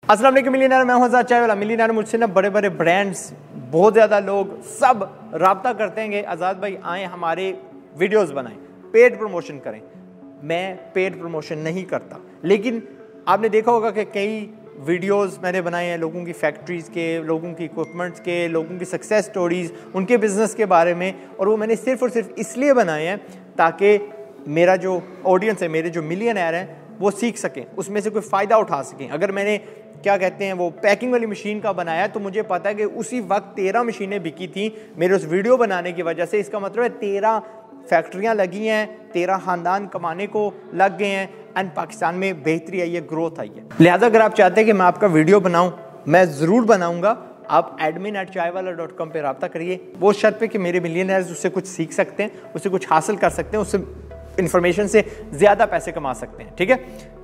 अस्सलाम वालेकुम मिलियनेयर, मैं हूं आज़ाद चाय वाला। मिलियनेयर मुझसे ना बड़े बड़े ब्रांड्स, बहुत ज़्यादा लोग सब रब्ता करते हैं कि आज़ाद भाई आएँ हमारे वीडियोस बनाएं, पेड प्रमोशन करें। मैं पेड प्रमोशन नहीं करता, लेकिन आपने देखा होगा कि कई वीडियोस मैंने बनाए हैं लोगों की फैक्ट्रीज़ के, लोगों की इक्विपमेंट्स के, लोगों की सक्सेस स्टोरीज़, उनके बिज़नेस के बारे में, और वो मैंने सिर्फ़ और सिर्फ इसलिए बनाए हैं ताकि मेरा जो ऑडियंस है, मेरे जो मिलियनेयर हैं, वो सीख सकें, उसमें से कोई फ़ायदा उठा सकें। अगर मैंने क्या कहते हैं वो पैकिंग वाली मशीन का बनाया तो मुझे पता है कि उसी वक्त 13 मशीनें बिकी थी मेरे उस वीडियो बनाने की वजह से। इसका मतलब है 13 फैक्ट्रियाँ लगी हैं, 13 ख़ानदान कमाने को लग गए हैं, एंड पाकिस्तान में बेहतरी आई है, ग्रोथ आई है। लिहाजा अगर आप चाहते हैं कि मैं आपका वीडियो बनाऊँ, मैं ज़रूर बनाऊँगा। आप admin@chaiwala.com पे रब्ता करिए, वो शर्त पे कि मेरे मिलियनेयर्स उससे कुछ सीख सकते हैं, उससे कुछ हासिल कर सकते हैं, उससे इन्फॉर्मेशन से ज़्यादा पैसे कमा सकते हैं। ठीक है,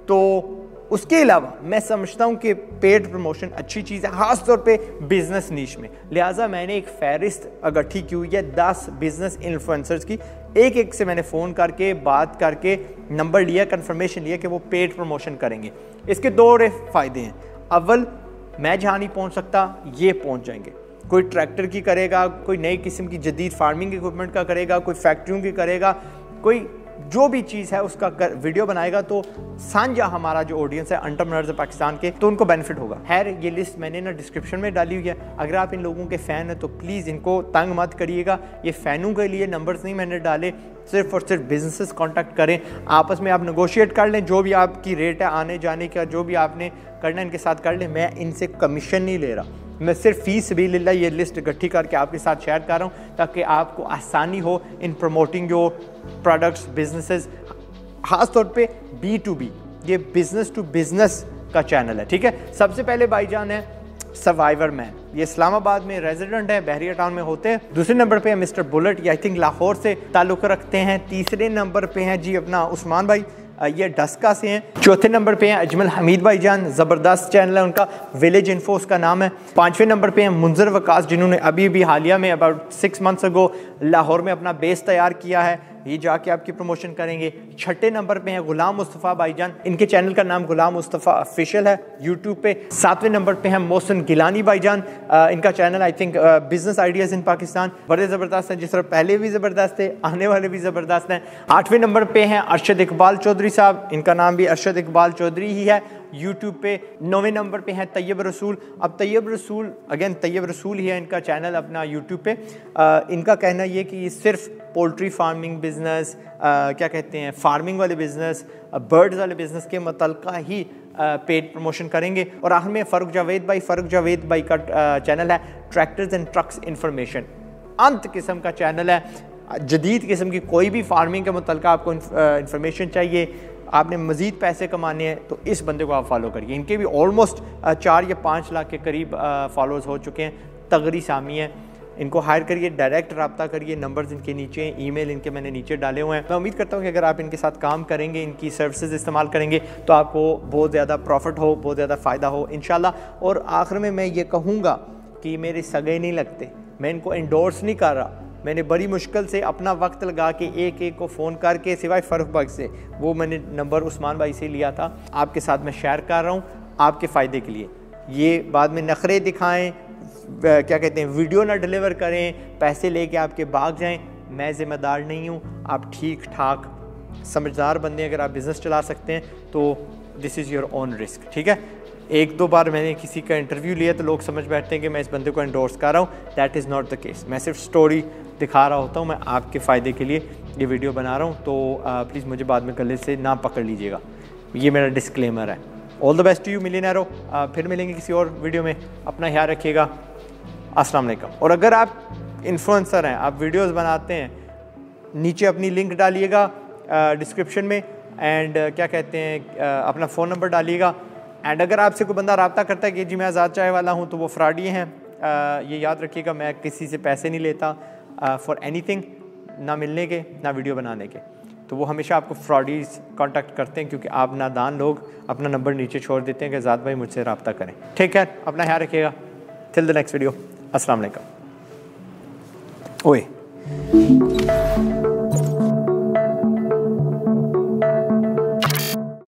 तो उसके अलावा मैं समझता हूँ कि पेड प्रमोशन अच्छी चीज़ है, ख़ास तौर पे बिज़नेस नीश में। लिहाजा मैंने एक फहरिस्त इकट्ठी की हुई है 10 बिज़नेस इन्फ्लुएंसर्स की। एक एक से मैंने फ़ोन करके बात करके नंबर लिया, कंफर्मेशन लिया कि वो पेड प्रमोशन करेंगे। इसके दो फ़ायदे हैं। अव्वल, मैं जहाँ नहीं पहुँच सकता ये पहुँच जाएंगे। कोई ट्रैक्टर की करेगा, कोई नई किस्म की जदीद फार्मिंग इक्विपमेंट का करेगा, कोई फैक्ट्रियों की करेगा, कोई जो भी चीज़ है उसका वीडियो बनाएगा, तो साझा हमारा जो ऑडियंस है एंटरप्रेन्योर्स है पाकिस्तान के, तो उनको बेनिफिट होगा। खैर, ये लिस्ट मैंने ना डिस्क्रिप्शन में डाली हुई है। अगर आप इन लोगों के फ़ैन हैं तो प्लीज़ इनको तंग मत करिएगा। ये फ़ैनों के लिए नंबर्स नहीं मैंने डाले, सिर्फ और सिर्फ बिजनेसेस कांटेक्ट करें, आपस में आप नेगोशिएट कर लें, जो भी आपकी रेट है आने जाने का, जो भी आपने करना है इनके साथ कर लें। मैं इनसे कमीशन नहीं ले रहा, मैं सिर्फ फ़ी सबिलिल्लाह ये लिस्ट इकट्ठी करके आपके साथ शेयर कर रहा हूँ ताकि आपको आसानी हो in promoting your products, businesses. ख़ास तौर पे B2B, ये बिज़नेस टू बिज़नेस का चैनल है। ठीक है, सबसे पहले भाईजान है सर्वाइवर मैन, ये इस्लामाबाद में रेजिडेंट है, बहरिया टाउन में होते हैं। दूसरे नंबर पे है मिस्टर बुलेट, ये आई थिंक लाहौर से ताल्लुक़ रखते हैं। तीसरे नंबर पे हैं जी अपना उस्मान भाई, ये डस्का से हैं। चौथे नंबर पे हैं अजमल हमीद भाईजान, ज़बरदस्त चैनल है उनका, विलेज इन्फो उसका नाम है। पाँचवें नंबर पे हैं मुंजर वकास, जिन्होंने अभी भी हालिया में अबाउट 6 मंथ्स अगो लाहौर में अपना बेस तैयार किया है, ये जाके आपकी प्रमोशन करेंगे। छठे नंबर पे हैं गुलाम मुस्तफ़ा भाईजान, इनके चैनल का नाम गुलाम मुस्तफ़ा ऑफिशियल है यूट्यूब पे। सातवें नंबर पे हैं मोहसिन गिलानी भाईजान, इनका channel I think business ideas in Pakistan, बड़े ज़बरदस्त हैं, जिस तरह पहले भी ज़बरदस्त थे, आने वाले भी ज़बरदस्त हैं। आठवें नंबर पे हैं अरशद इकबाल चौधरी साहब, इनका नाम भी अरशद इकबाल चौधरी ही है यूट्यूब पे। 9वें नंबर पे हैं तैयब रसूल, अब तैयब रसूल अगेन तैयब रसूल ही है इनका चैनल अपना यूट्यूब पे। इनका कहना ये कि सिर्फ पोल्ट्री फार्मिंग बिज़नेस, क्या कहते हैं फार्मिंग वाले बिज़नेस, बर्ड्स वाले बिज़नेस के मतल्का ही पेड प्रमोशन करेंगे। और आखिर में फ़ारूक जावेद भाई का चैनल है ट्रैक्टर्स एंड ट्रक्स इन्फॉर्मेशन, अंत किस्म का चैनल है, जदीद किस्म की कोई भी फार्मिंग के मुतल्लिक़ आपको इन्फॉर्मेशन चाहिए, आपने मज़ीद पैसे कमाने हैं तो इस बंदे को आप फॉलो करिए। इनके भी ऑलमोस्ट 4 या 5 लाख के करीब फॉलोअर्स हो चुके हैं, तगरी सामी है, इनको हायर करिए, डायरेक्ट रब्ता करिए, नंबर्स इनके नीचे हैं, ईमेल इनके मैंने नीचे डाले हुए हैं। मैं उम्मीद करता हूँ कि अगर आप इनके साथ काम करेंगे, इनकी सर्विसेज इस्तेमाल करेंगे तो आपको बहुत ज़्यादा प्रॉफिट हो, बहुत ज़्यादा फ़ायदा हो इंशाल्लाह। और आखिर में मैं ये कहूँगा कि मेरे सगे नहीं लगते, मैं इनको एंडोर्स नहीं कर रहा, मैंने बड़ी मुश्किल से अपना वक्त लगा के एक एक को फ़ोन करके, सिवाय फ़ारूक भाई से, वो मैंने नंबर उस्मान भाई से लिया था, आपके साथ मैं शेयर कर रहा हूँ आपके फ़ायदे के लिए। ये बाद में नखरे दिखाएं, क्या कहते हैं वीडियो ना डिलीवर करें, पैसे लेके आपके भाग जाएं, मैं ज़िम्मेदार नहीं हूँ। आप ठीक ठाक समझदार बंदे अगर आप बिज़नेस चला सकते हैं तो this is your own risk. ठीक है, एक दो बार मैंने किसी का इंटरव्यू लिया तो लोग समझ बैठते हैं कि मैं इस बंदे को एंडोर्स कर रहा हूँ, that is not the case. मैं सिर्फ स्टोरी दिखा रहा होता हूँ, मैं आपके फ़ायदे के लिए ये वीडियो बना रहा हूँ, तो प्लीज़ मुझे बाद में गले से ना पकड़ लीजिएगा, ये मेरा डिस्क्लेमर है। All the best to you मिलियनेयरो, फिर मिलेंगे किसी और वीडियो में, अपना ख्याल रखिएगा। अस्सलाम वालेकुम। और अगर आप इन्फ्लुएंसर हैं, आप वीडियोस बनाते हैं, नीचे अपनी लिंक डालिएगा डिस्क्रिप्शन में, एंड क्या कहते हैं अपना फ़ोन नंबर डालिएगा। एंड अगर आपसे कोई बंदा रब्ता करता है कि जी मैं आज़ाद चाय वाला हूँ, तो वो फ्रॉडी हैं, ये याद रखिएगा। मैं किसी से पैसे नहीं लेता फॉर एनीथिंग, ना मिलने के ना वीडियो बनाने के, तो वो हमेशा आपको फ्रॉडीज कांटेक्ट करते हैं क्योंकि आप नादान लोग अपना नंबर नीचे छोड़ देते हैं कि आज़ाद भाई मुझसे रब्ता करें। ठीक है, अपना ख्याल रखिएगा। टिल द नेक्स्ट वीडियो, अस्सलाम वालेकुम। ओए